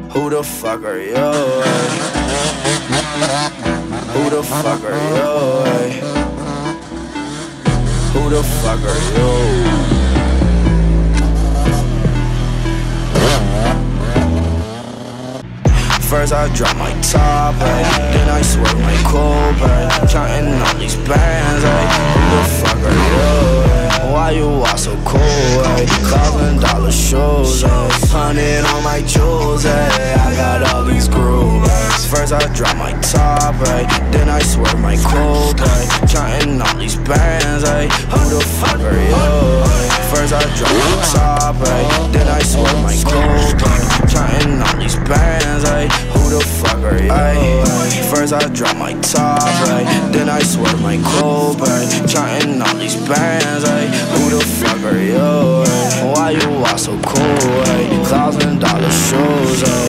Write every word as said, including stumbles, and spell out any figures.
Who the fuck are you? Ay? Who the fuck are you? Ay? Who the fuck are you? First I drop my top, ay, then I swerve my coupe, ay, counting all these bands, ay, who the fuck are you? Ay? Why you all so cool, ay? Thousand dollar shows, ay, hundred on my jewels, ay, I got all these grooves. First I drop my top, ay, then I swerve my coupe, ay, counting all these bands, ay, who the fuck are you? Ay? First I drop my top, ay, then I swerve my coupe, ay, counting all these bands, ay, who the fuck are you? Ay, first I drop my top, ay, then I swerve my coupe, ay, counting all these bands, ay, who the fuck are you? Ay, why you all so cool? Ay, thousand dollar shoes,